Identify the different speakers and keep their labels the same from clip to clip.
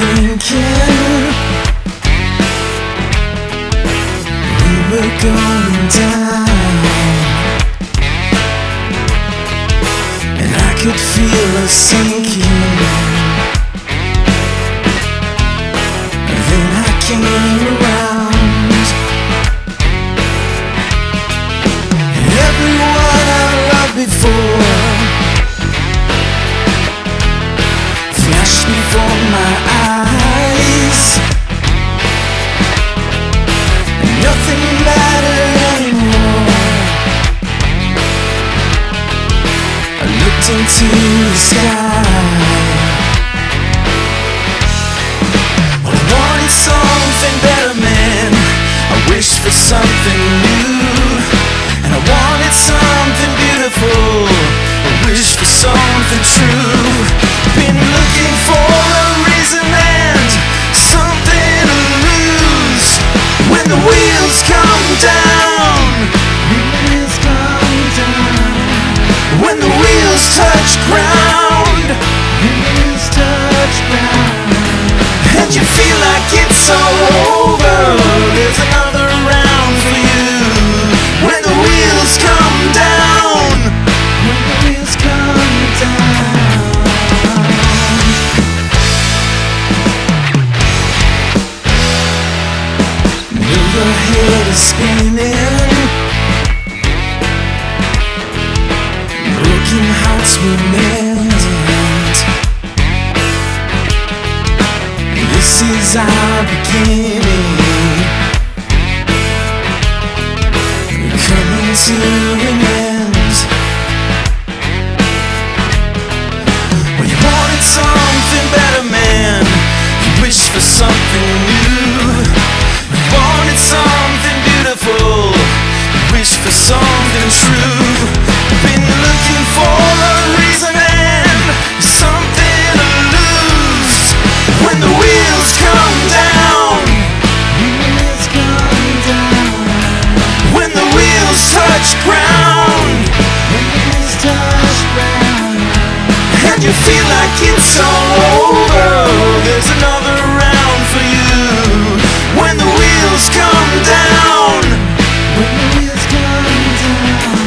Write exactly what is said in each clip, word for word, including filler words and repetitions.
Speaker 1: thinking we were going down, and I could feel us sinking. Then I came around, and everyone I loved before flashed before my eyes, and nothing mattered anymore. I looked into the sky. Well, I wanted something better, man. I wished for something new, and I wanted something beautiful. I wished for something true. Been looking for a reason and something to lose. When the wheels come down, wheels come down. When the wheels touch ground, wheels touch ground, and you feel like it's all over, there's another round for you. When the wheels come down, when the wheels come down. Your head is spinning, broken hearts we mend. This is our beginning, coming to an end. Well, you wanted something better, man. You wished for something new. Wanted something beautiful, wish for something true. Been looking for a reason and something to lose. When the wheels come down, wheels come down. When the wheels touch ground, when the wheels touch ground, and you feel like it's all over, there's another round for you. When the wheels come down, when the wheels come down.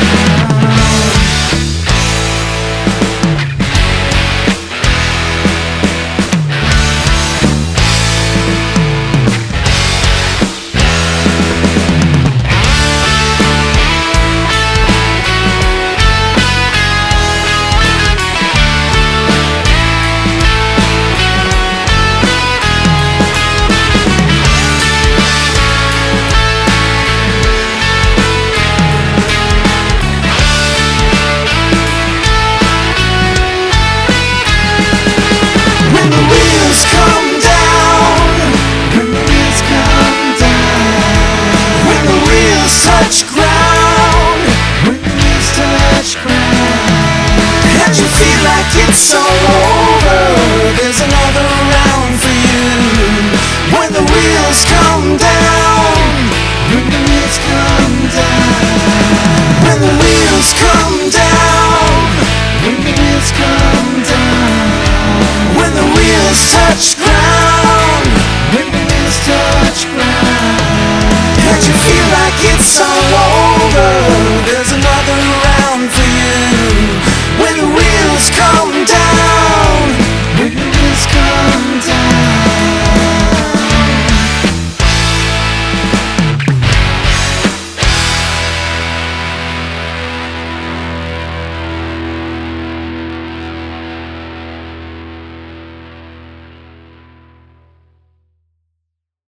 Speaker 1: Touch ground, when the wheels touch ground, and you feel like it's all over.